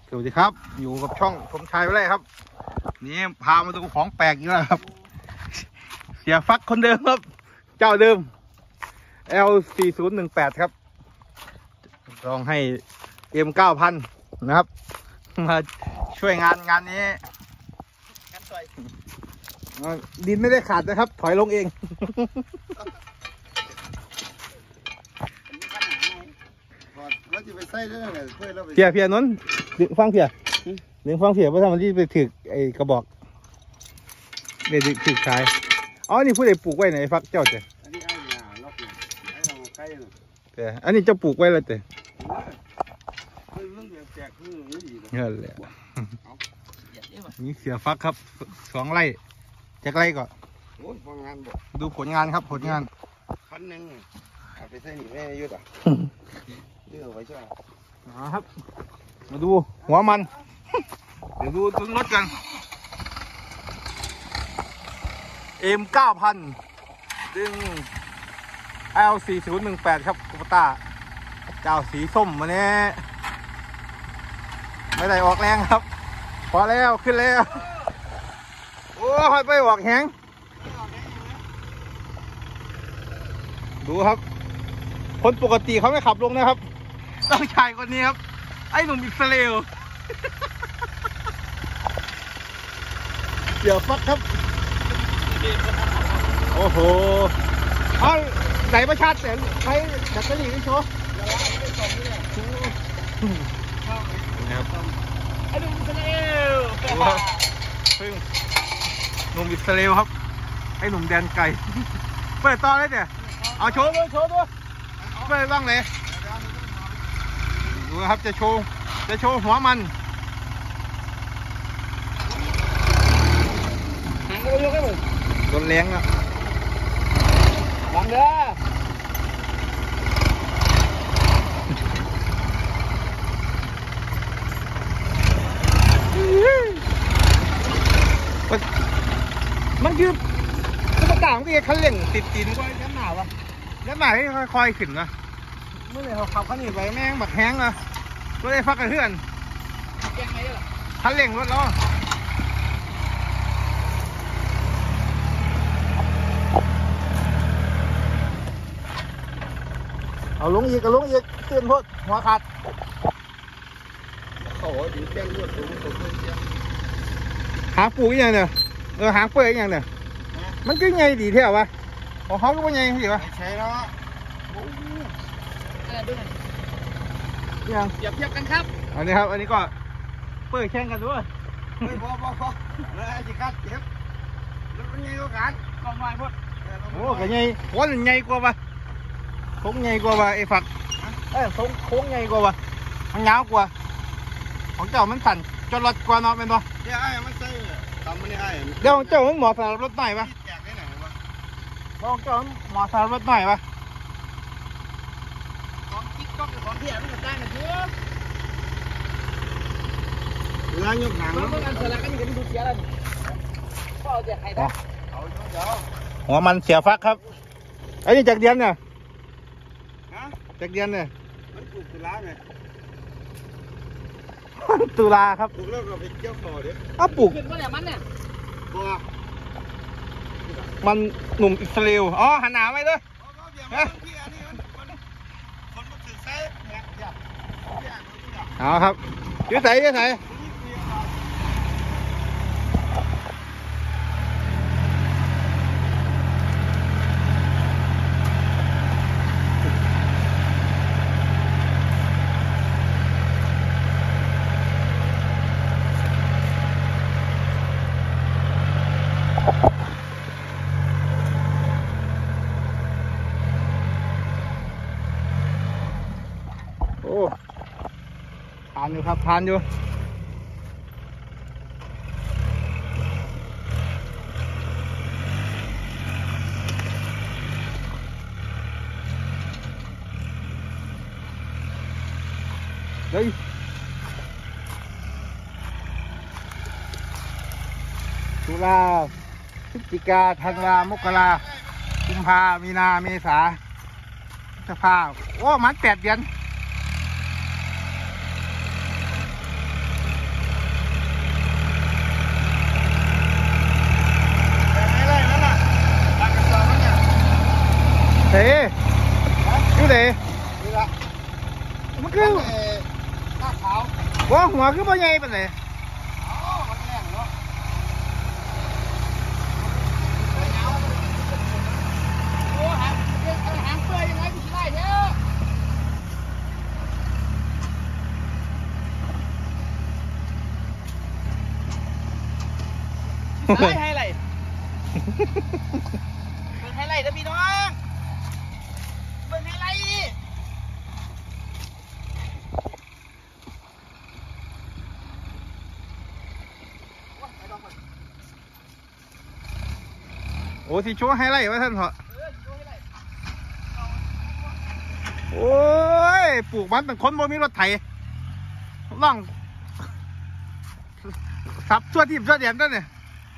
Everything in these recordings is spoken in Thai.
สวัสดีครับอยู่กับช่องสมชายไว้เลยครับนี่พามาดูของแปลกอีกแล้วครับเสียฟักคนเดิมครับเจ้าเดิม L4018 ครับลองให้ M9000 นะครับมาช่วยงานนี้ดินไม่ได้ขาดนะครับถอยลงเองเพียนนท์ดึงฟังเพียเพื่อทำมันที่ไปถึกไอ้กระบอกเนี่ยถึกขายอ๋อนี่ผู้ใดปลูกไว้ไหนฟักเจ้าเจ้แต่อันนี้เจ้าปลูกไว้แล้วเจ้เนี่ยแหละนี่เสียฟักครับ2 ไร่จากไร่ก่อนดูผลงานครับผลงานคันหนึ่งเอาไปใส่หนีแม่ยุดอ่ะเรื่องไว้ช่วยครับมาดูหัวมันเดี๋ยวดูต้นรถกัน M9000 ดึง L4018 ครับคูปต้าเจ้าสีส้มมาเนี่ยไม่ได้ออกแรงครับพอแล้วขึ้นแล้วโอ้ยไปออกแหงดูครับคนปกติเขาไม่ขับลงนะครับต้องชายคนนี้ครับไอ้หนุ่มอิสราเอลเดี๋ยวฟักครับโอ้โหเอาไหนประชาเสร็จใช้แบตเตอรี่ไม่โชว์นะครับไอ้หนุ่มอิสราเอลหนุ่มอิสราเอลครับไอ้หนุ่มแดนไก่เปิดต่อเลยเนี่ยเอาโชว์ด้วยเปิดบ้างเลยดูครับจะโชว์หัวมันโดนแรงอ่ะบังเด้อมันคือตุ๊กตามันก็ยังคันเร่งติดตีนก็ย้ำหนาวะย้ำหนาให้ค่อยๆขึ้นนะเมื่อไหร่เขาขับคันนี้ไปแม่งบักแห้งอ่ะก็ได้ฟักกับเพื่อนคันเร่งรถล้อเอาลงอีกเตือนพดหัวขาดเขาดีแจ้งรวดหางปูอีกอย่างเนี่ยหางเปื่อยอีกอย่างเนี่ยมันก็ไงดีเท่าวะของเขาก็ไม่ไงสิวะใช่แล้วยังเทียบกันครับอันนี้ครับอันนี้ก็เปื่อยแข่งกันด้วยพอเลยสิครับเก็บรถมันไงก็การกองไม้พดโอ้ก็ไงวันไงกว่าปะโค้งไงกว่าไอ้ฝักโค้งไงกว่ามันยาวกว่าของเจ้ามันสั่นจนรถกว่าเนาะเป็นปะเดี๋ยวไอ้มันใส่ทำมันนี่ไอ้เดี๋ยวเจ้ามันหมอสารรถหน่อยปะของเจ้ามันหมอสารรถหน่อยปะของจิ๊กก๊อกของเที่ยวมันได้นะเพื่อล้างยกหางแล้วมันสลักกันอยู่ดูเสียแล้วก็เอาเจ็ดไข่ได้หัวมันเสียฟักครับไอ้นี่จากเดือนเนี่ยจากเดือนเนี่ยมันปลูกตุลาไงตุลาครับปลูกแล้วก็ไปเกี่ยวต่อเดี๋ยวปลูกขึ้นมาเนี่ยมันเนี่ยมันหนุ่มอิสราเอลอ๋อหันหน้าไว้ด้วยเอาครับยืดใส่โอ้ทานอยู่ครับทานอยู่เฮ้ยตุลาพฤศจิกาธันวามกรากุมภามีนาเมษาพฤษภาโอ้มัน8 เดือนหน้าขาวหัวคือบ่ใหญ่ปานใดอ๋อมันแรงเนาะโอ้หางเปื่อยยังไงกูสิได้เนี่ยได้ให้ไรเบิ่งให้ไรนะพี่น้องเบิ่งให้ไรโอ้ที่โชว์ไฮไลท์วะท่านเถอะโอ้ยปลูกมันเป็นคนบ่มีรถไถล่องสับชั่วทีมชั่วเดียนนั่นเนี่ย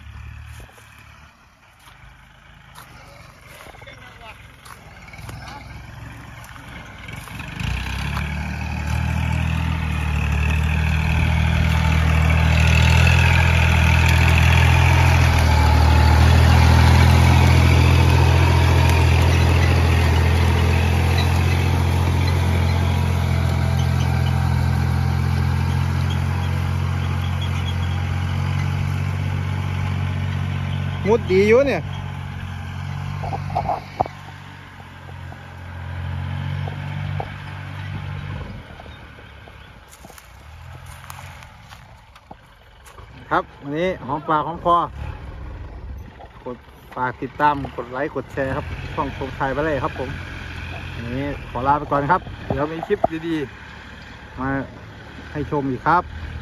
มุดดีอยู่เนี่ยครับวันนี้หอมปากหอมคอกดฝากติดตามกดไลค์กดแชร์ครับช่องชมไทยไปเลยครับผมวันนี้ขอลาไปก่อนครับเดี๋ยวมีคลิปดีๆมาให้ชมอีกครับ